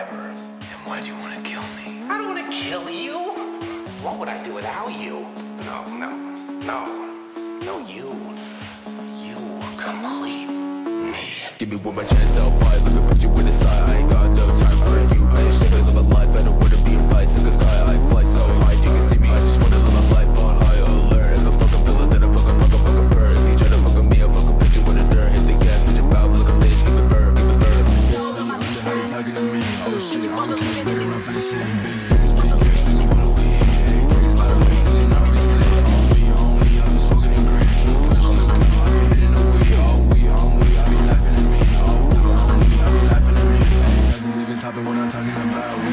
forever. And why do you want to kill me? I don't want to kill you. What would I do without you? No, you complete me. Give me one more chance, I'll fight. Let me put you in the side. I ain't got no time for you. I ain't shit, I live a life. I don't wanna be a bicycle guy. I fly so high, you can see me. I just wanna live a life on high alert. If I fucking feel it, then I fucking burn. If you try to fuck with me, I'll fucking put you in the dirt. Hit the gas, bitch, I'm out, look a bitch, give me burn, give me burn. Wonder how you talking to me? Oh shit, I'm cash, better run for the same. Big bands, big cash, nigga, what do we eat? Hey, crazy lot of weed, 'cause you know we slay. On me, I'm smoking in green. Keep kush, look good, I be hitting the weed. All we, I be laughing at me. All we, I be laughing at me. Ain't nothing even topping when I'm talking about.